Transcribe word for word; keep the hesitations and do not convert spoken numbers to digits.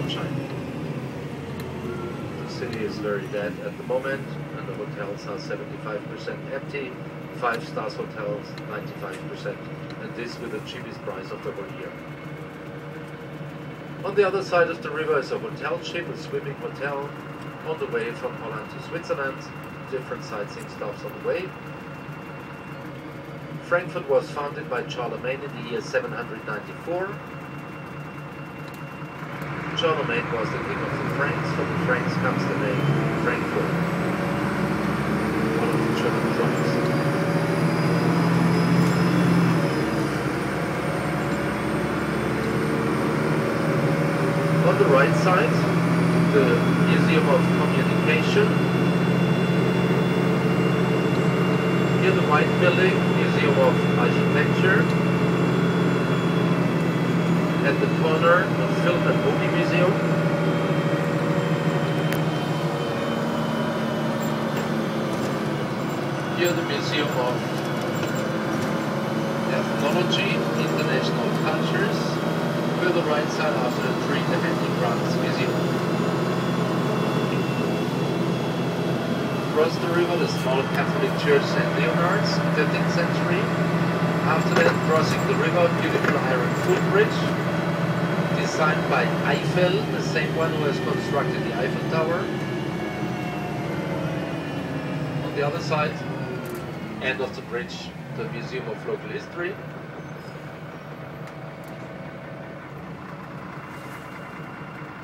sunshine. The city is very dead at the moment, and the hotels are seventy-five percent empty. Five stars hotels, ninety-five percent, and this with the cheapest price of the whole year. On the other side of the river is a hotel ship, a swimming hotel, on the way from Holland to Switzerland. Different sightseeing stops on the way. Frankfurt was founded by Charlemagne in the year seven hundred ninety-four. Charlemagne was the king of the Franks. From the Franks comes the name Frankfurt, one of the German tribes. On the right side, the Museum of Communication. Here the white building, Museum of Architecture. At the corner, the Film and Movie Museum. Here the Museum of Ethnology, International Cultures. To the right side after the tree, the Handicrafts Museum. Across the river, the small Catholic Church Saint Leonard's, fifteenth century. After that, crossing the river, beautiful iron footbridge, designed by Eiffel, the same one who has constructed the Eiffel Tower. On the other side, end of the bridge, the Museum of Local History.